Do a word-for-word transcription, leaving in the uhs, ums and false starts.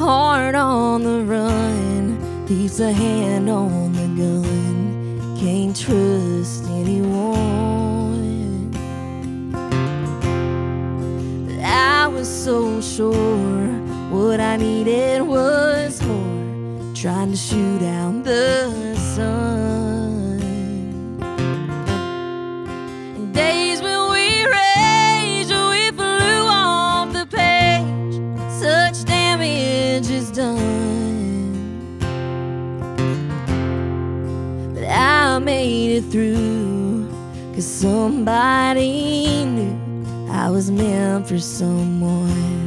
heart on the run leaves a hand on the gun. Can't trust anyone. But I was so sure what I needed was more, trying to shoot out the sun. And days when we raged, we flew off the page. Such damage is done, but I made it through, 'cause somebody knew I was meant for someone.